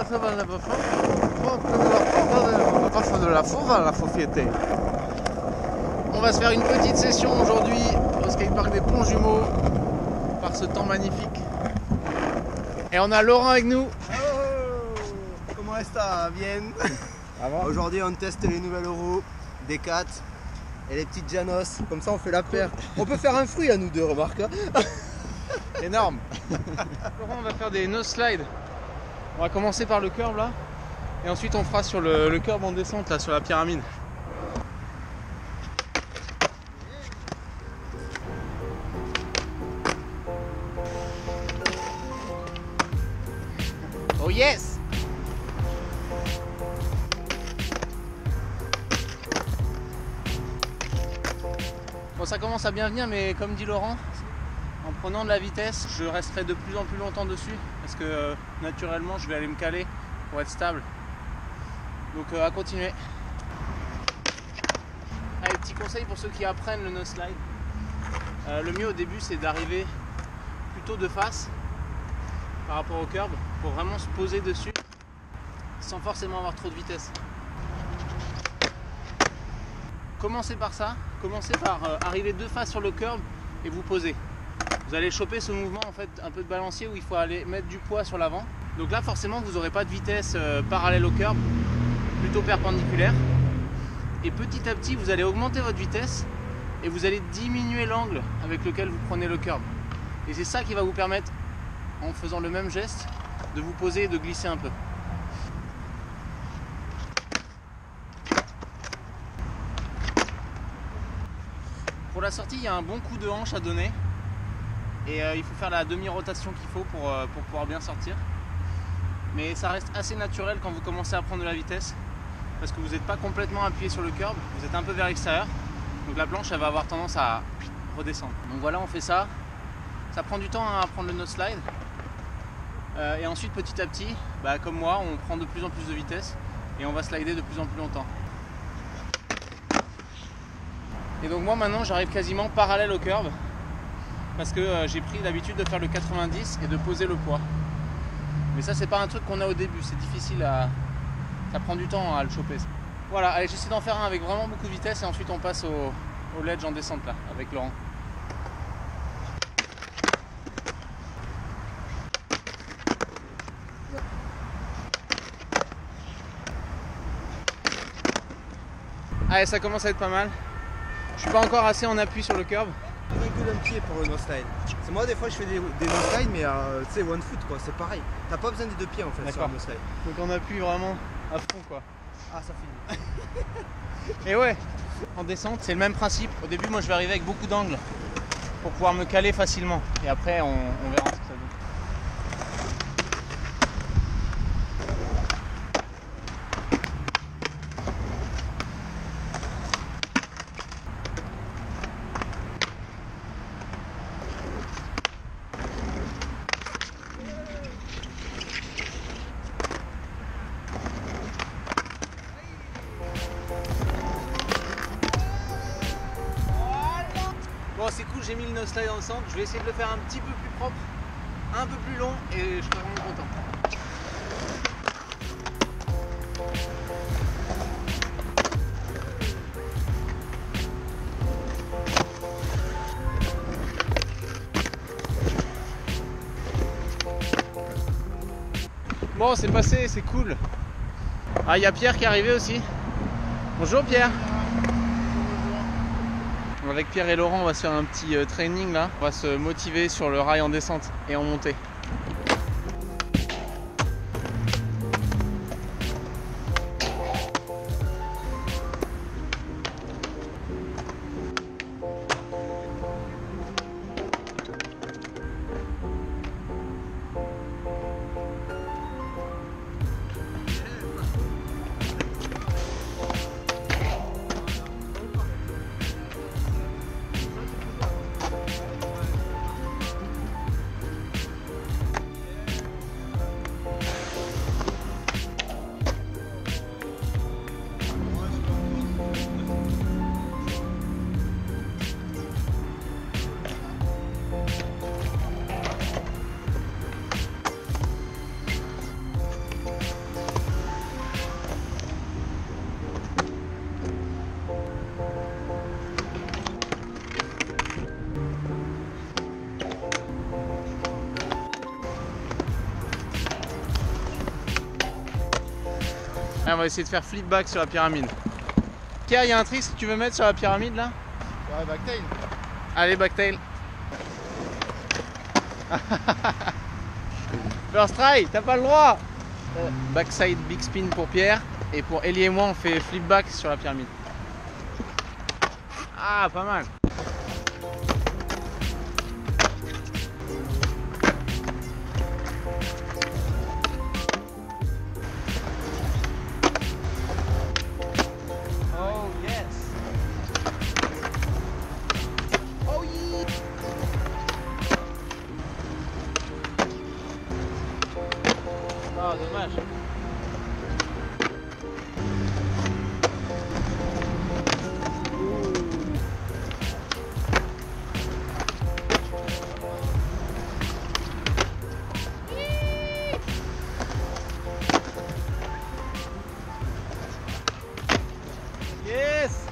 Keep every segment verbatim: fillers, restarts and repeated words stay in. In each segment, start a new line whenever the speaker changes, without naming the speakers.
se va la de la fourre, la société. On va se faire une petite session aujourd'hui au skatepark des Ponts Jumeaux par ce temps magnifique. Et on a Laurent avec nous.
Oh, comment est-ce que bien? Aujourd'hui on teste les nouvelles roues des quatre et les petites Janos, comme ça on fait la paire. On peut faire un fruit à nous deux, remarque.
Énorme. Laurent, on va faire des nose slides. On va commencer par le curb là, et ensuite on fera sur le, le curb en descente là, sur la pyramide. Oh yes! Bon, ça commence à bien venir, mais comme dit Laurent, en prenant de la vitesse, je resterai de plus en plus longtemps dessus parce que euh, naturellement je vais aller me caler pour être stable. Donc euh, à continuer. Allez, petit conseil pour ceux qui apprennent le nose slide. Euh, le mieux au début c'est d'arriver plutôt de face par rapport au curb pour vraiment se poser dessus sans forcément avoir trop de vitesse. Commencez par ça, commencez par euh, arriver de face sur le curb et vous poser. Vous allez choper ce mouvement en fait un peu de balancier où il faut aller mettre du poids sur l'avant. Donc là forcément vous n'aurez pas de vitesse euh, parallèle au curb, plutôt perpendiculaire. Et petit à petit vous allez augmenter votre vitesse et vous allez diminuer l'angle avec lequel vous prenez le curb. Et c'est ça qui va vous permettre, en faisant le même geste, de vous poser et de glisser un peu. Pour la sortie, il y a un bon coup de hanche à donner. Et euh, il faut faire la demi-rotation qu'il faut pour, euh, pour pouvoir bien sortir. Mais ça reste assez naturel quand vous commencez à prendre de la vitesse parce que vous n'êtes pas complètement appuyé sur le curb, vous êtes un peu vers l'extérieur. Donc la planche elle va avoir tendance à redescendre. Donc voilà, on fait ça. Ça prend du temps à apprendre le nose slide. Euh, et ensuite petit à petit, bah, comme moi, on prend de plus en plus de vitesse et on va slider de plus en plus longtemps. Et donc moi maintenant j'arrive quasiment parallèle au curb. Parce que euh, j'ai pris l'habitude de faire le quatre-vingt-dix et de poser le poids. Mais ça c'est pas un truc qu'on a au début, c'est difficile à... ça prend du temps à le choper. Voilà, allez j'essaie d'en faire un avec vraiment beaucoup de vitesse et ensuite on passe au, au ledge en descente là, avec Laurent. Allez, ça commence à être pas mal. Je suis pas encore assez en appui sur le curb.
Un coup d'un pied pour le nose slide. C'est moi des fois je fais des, des nose slide mais euh, tu sais one foot quoi, c'est pareil. T'as pas besoin des deux pieds en fait sur un nose slide.
Donc on appuie vraiment à fond quoi.
Ah ça finit.
Et ouais, en descente c'est le même principe. Au début moi je vais arriver avec beaucoup d'angles pour pouvoir me caler facilement. Et après on, on verra ce que ça donne. Bon c'est cool, j'ai mis le nose slide dans le centre, je vais essayer de le faire un petit peu plus propre, un peu plus long et je serai vraiment content. Bon c'est passé, c'est cool. Ah il y a Pierre qui est arrivé aussi. Bonjour Pierre. Avec Pierre et Laurent on va se faire un petit euh, training là. On va se motiver sur le rail en descente et en montée. Allez, on va essayer de faire flip back sur la pyramide. Kia, il y a un trick que tu veux mettre sur la pyramide là?
Ouais, backtail.
Allez, backtail. First try, t'as pas le droit. Backside big spin pour Pierre. Et pour Ellie et moi, on fait flip back sur la pyramide. Ah, pas mal. Oh yes. Oh yeah. Ah, dommage. Yes.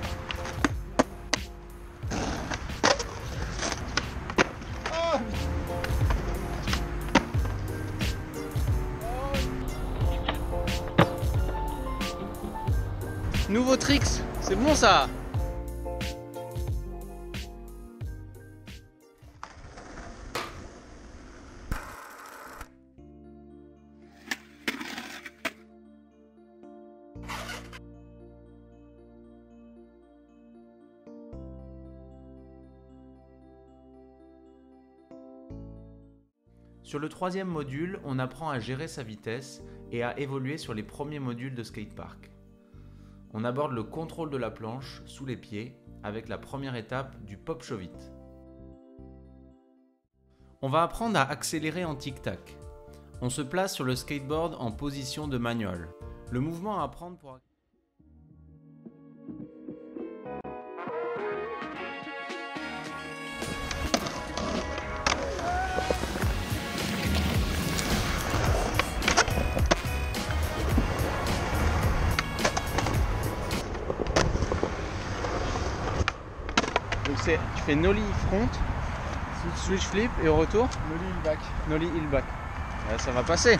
Oh. Nouveau tricks, c'est bon ça.
Sur le troisième module, on apprend à gérer sa vitesse et à évoluer sur les premiers modules de skatepark. On aborde le contrôle de la planche sous les pieds avec la première étape du pop shove it. On va apprendre à accélérer en tic-tac. On se place sur le skateboard en position de manual. Le mouvement à apprendre pour...
Donc c'est, tu fais nollie front, switch flip et au retour
Nollie heel back.
nollie heel back. Ouais, ça va passer.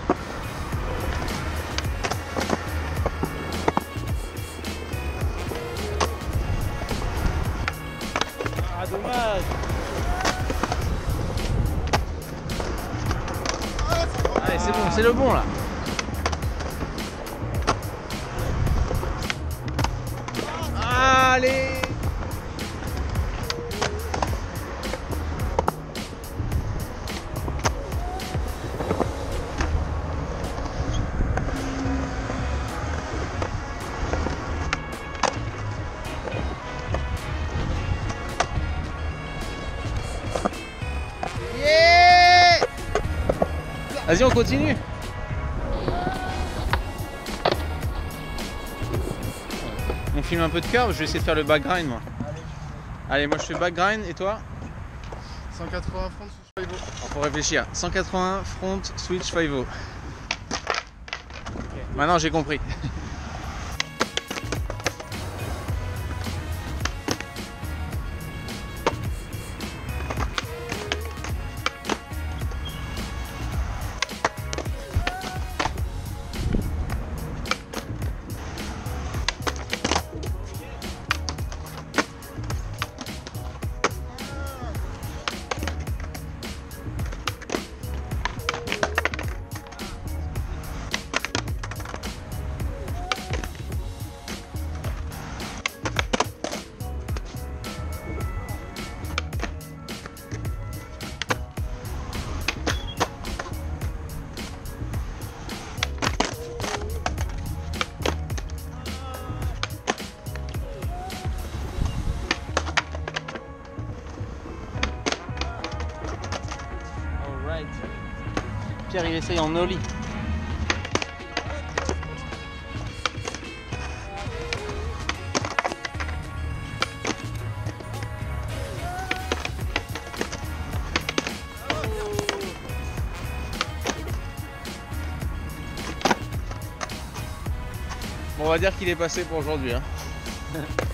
Ah dommage. Allez c'est bon, c'est le bon là. Allez. Vas-y, on continue. On filme un peu de curve, je vais essayer de faire le back grind moi.
Allez.
Allez, moi je fais back grind et toi?
cent quatre-vingts front switch five oh.
Faut réfléchir. cent quatre-vingts front switch five oh. Okay. Maintenant j'ai compris. Pierre il essaye en nollie. Bon, on va dire qu'il est passé pour aujourd'hui. Hein.